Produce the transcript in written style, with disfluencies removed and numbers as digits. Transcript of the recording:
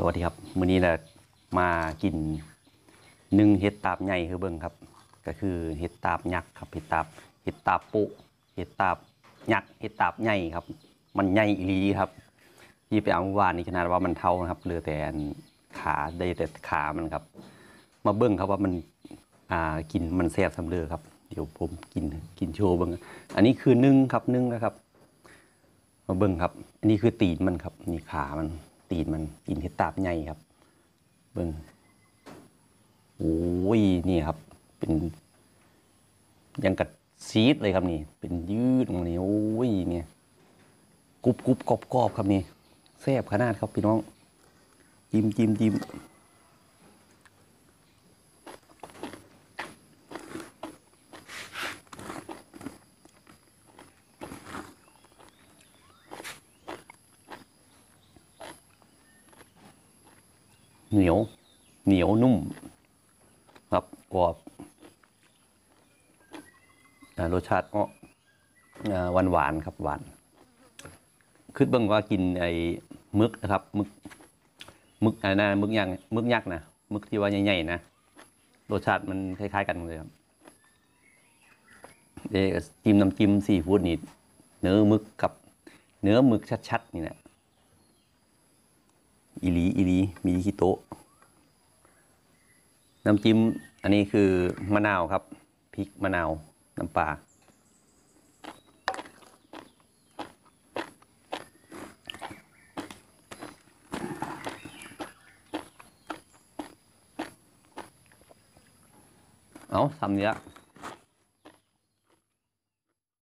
วัสดีครับมื้อนี้แหละมากินนึ่งเห็ดตาบใหญ่คือเบิ่งครับก็คือเห็ดตาบยักษ์ครับเห็ดตาบปุเห็ดตาบยักษ์เห็ดตาบใหญ่ครับมันใหญ่อีหลีครับที่ไปเอาเมื่อวานนี้ขนาดว่ามันเท่านะครับเหลือแต่ขาได้แต่ขามันครับมาเบิ่งครับว่ามันกินมันแซ่บสำเร็จครับเดี๋ยวผมกินโชว์เบิ่งอันนี้คือนึ่งครับนึ่งนะครับมาเบิ่งครับอันนี้คือตีนมันครับนี่ขามันตีนมันกินเห็ดตาบใหญ่ครับเบิ่งโอ้ยนี่ครับเป็นยังกัดซีดเลยครับนี่เป็นยืดตรงนี้โอ้ยเนี่ยกรุบกรอบครับนี่แซ่บขนาดครับพี่น้องจิ้มเหนียวนุ่มครับกรอบรสชาติก็หวานครับหวานคือเบิ่งว่ากินไอ้มึกนะครับมึกอะไรนะมึกยักษ์นะมึกที่ว่าใหญ่ๆนะรสชาติมันคล้ายๆกันเลยครับจิ้มน้ำจิ้มซีฟู้ดนี่เนื้อมึกกับเนื้อมึกชัดๆนี่แหละอีหลีมีขี้โต๊ะน้ำจิ้มอันนี้คือมะนาวครับพริกมะนาวน้ำปลาเอาทำเนี้ย